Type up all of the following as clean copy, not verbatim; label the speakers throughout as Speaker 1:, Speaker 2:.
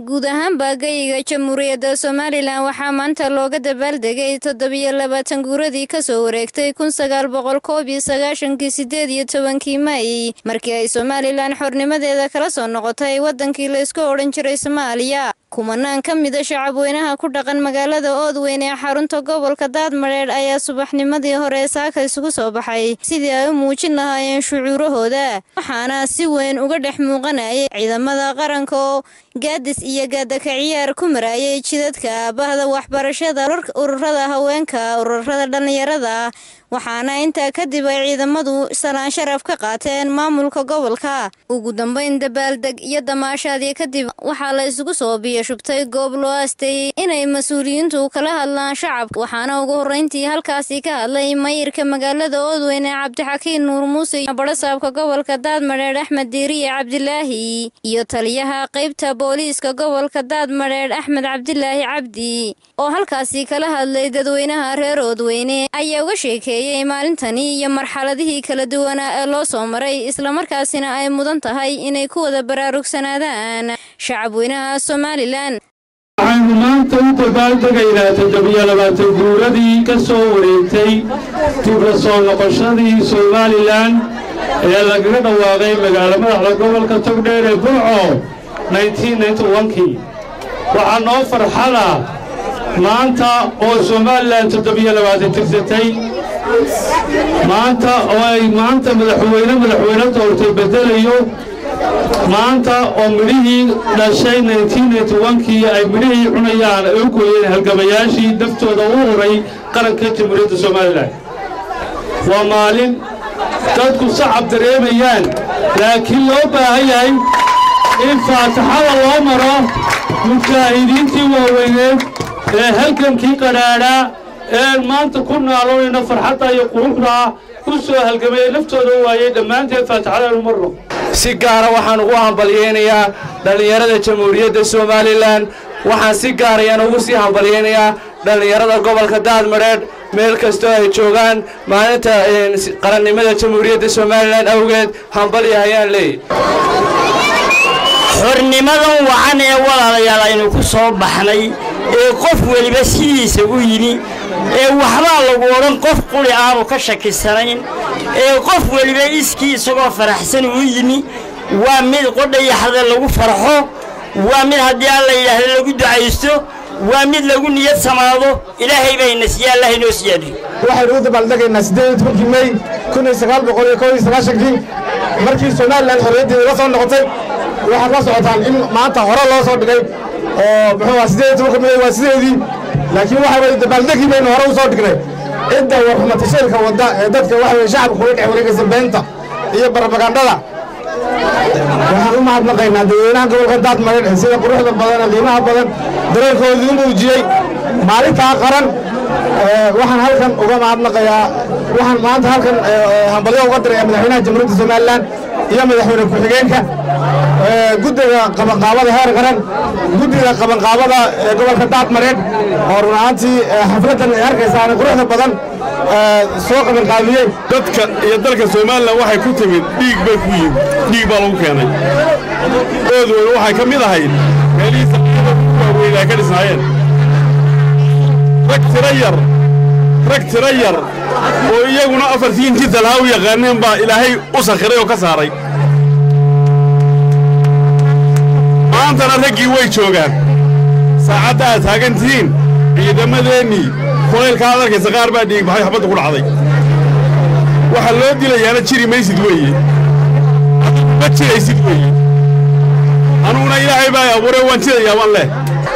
Speaker 1: guud ahaan baagayga Jamhuuriyadda Soomaaliland waxaa maanta looga dabaaldegay 27 guuradii ka soo wareegtay 1998 May markii ay Soomaaliland xornimadeeda kala soo noqotay wadankii la isku oran jiray Soomaaliya. kumanaan ka mid ah shacabweynaha ku dhaqan magaalada Oodweyn ee xarunta gobolka Daadmareer ayaa subaxnimadii hore saaka isugu soo baxay sidii ay u muujin lahaayeen shucuurahooda, waxaana si weyn uga dhex muuqanayay ciidamada qaranka oo gaadis iyo gaadaka ciyaar ku marayay jidadka bahda waxbarashada, ururada haweenka, ururada dhalinyarada, waxaana intaa kadib ay ciidamadu salaan sharaf ka qaateen maamulka gobolka. ugu dambeyn dabaaldeg iyo damaashaadii kadib waxaa la isugu soo shubtay goob loo aastay inay mas'uuliyiintu kala hadlaan shacabka, waxaana ugu horeyntii halkaasi ka hadlay maayirka magaalada Oodweyn Cabdixakiin Nuur Muuse, barasaabka gobolka Daadmareer Axmed Diiriye Cabdilaahi iyo taliyaha qaybta booliiska gobolka Daadmareer Axmed Cabdilaahi Cabdi oo halkaasi kala hadlay dadweynaha reer Oodweyn ayaa uga sheekeeyay maalintani iyo marxaladihii kala duwan ee loo soo maray, isla markaasina ay mudan tahay inay ku wada baraarugsanaadaan shacabweynaha Soomaaliland.
Speaker 2: waxaynu maanta u dabaaldegaynaa 27 guuradii ka soo wareegtay dib la soo noqoshadii Soomaaliland ee lagaga dhawaaqay magaalada madaxda gobolka Togdheer ee Burco 1991kii. waxaa noo farxada maanta oo Soomaaliland 27 tirsatay, maanta oo ay madaxweyne doortay bedelayo, maanta oo midhihii dhashay 1991kii ay midhihii cunayaan ay u gooyeen halgamayaashii naftooda u huray qaranka Jamhuuriyadda Soomaaliland. waa maalin dadku sacab dareemayaan, laakiin loo baahan yahay in faataxada loo maro mujaahidiintii waaweyneed ee halgankii qadhaadhaa ee maanta ku naaloonayna farxadda iyo quruxda ku soo halgamay naftooda u waayay dhammaanteed faataxada u marno.
Speaker 3: si gaara waxaan ugu hambaliyeynayaa dhalinyarada Jamhuuriyadda Soomaaliland, waxaan si gaar ah ugu sii hambaliyeynayaa dhalinyarada gobolka Daadmareer meel kasta ay joogaan maalinta qarannimada Jamhuuriyadda Soomaaliland awgeed hambaliyayaan
Speaker 4: xornimadan wacan ee walaalayaal aynu ku soo baxnay ee qof waliba sidiisa u yimi ee waxba lagu oran qof quli aanu ka shakisanayn ee qof waliba iskii isagoo faraxsan u yimi waa mid qodhayaxda lagu farxo, waa mid haddii alla yiraahdo lagu ducaysto, waa mid lagu niyad samaado. ilaahay bayna siyaa Allah inoo siyaadiyo.
Speaker 5: waxaynu u dabaaldegaynaa 18 May 1991 markii Soomaaliland xorriyaddeeda la soo noqotay. waxaad la socotaan in maanta hore loo soo dhigay oo muxuu 18 May waa sideedii, laakiin waxa way dabaaldegii baynu hore u soo dhignay cidda warxumada shirka wada ee dadka waxa way shacabka kula dhex wareegaysa beenta iyo barabagandada. waxaan u mahadnaqaynaa dadweynaha gobolka Daadmareer sida quruxda badan ee qiimaha badan dareenkooda u muujiyay maalinta qaran. waxaan halkan uga mahadnaqayaa, waxaan maanta halkan hambalyo uga diray madaxweynaha Jamhuuriyadda Soomaaliland iyo madaxweyne ku-xigeenka guddiga qabanqaabada heer qaran, guddiga qabanqaabada gobolka Daadmareer oo runaantii xafladan ay arkaysaan quruxda badan soo qabanqaabiyey.
Speaker 2: dadka iyo dalka Soomaaliland waxay ku timid dhiig bay ku yimid, dhiig baa lagu keenay. Oodweyn waxay ka mid ahayd meelihiisa waaweyn ay ka dhisnaayeen. rag tira yar oo iyaguna afartiintii talaaw yaqaaneen baa ilaahay u sakhiray oo ka saaray. maantana raggii way joogaan. saacadda aad taagantihiin ciidamadeennii kulaylka aad arkaysa qaar baa dhiig baxay xabadda ku dhacday. waxa loo dilayaana jiri maysid weeye, ma jiraysid weeye. anuguna ilaahay baa abuuray waan jirayaa waan leh.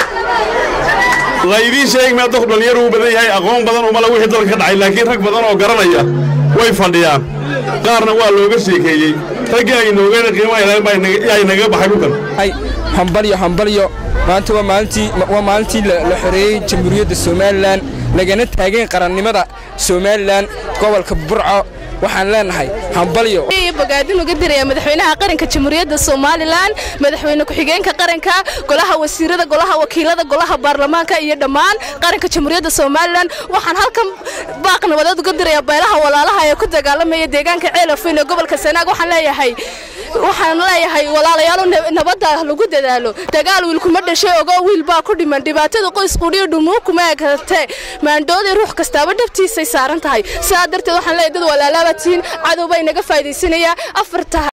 Speaker 2: laydin sheeg ma dadku dhalinyaro u badan yahay, aqoon badan uma la wixii dalka ka dhacay, laakiin rag badan oo garanaya way fadhiyaan. qaarna waa looga sheekeeyay. ragii ay noogeen qiimaha ay naga baxay dhulkan.
Speaker 6: hambalyo maanta waa maalintii la xoreeyay Jamhuuriyadda Soomaaliland lagana taagay qarannimada Soomaaliland gobolka Burco. waxaan leenahay hambalyo
Speaker 7: bogaadin uga diraya madaxweynaha qaranka Jamhuuriyadda Soomaaliland, madaxweyne ku-xigeenka qaranka, golaha wasiirada, golaha wakiilada, golaha baarlamaanka iyo dhammaan qaranka Jamhuuriyadda Soomaaliland. waxaan halkan baaq nabadeed uga diraya beelaha walaalaha ee ku dagaalamaya deegaanka Ceelafweyn ee gobolka Sanaag. waxaan leeyahay waxaan leeyahay walaalayaal nabadda lagu dadaalo dagaal wiil kuma dhashay ogo wiil baa ku dhiman dhibaatada qoys qudhiyo dhumo kuma eegtay maandooday ruux kastaaba dhabtiisa saaran tahay sidaa darteed waxaan leeyahay dad walaalaaba tiin cadow bay naga faa'iideysanaya afarta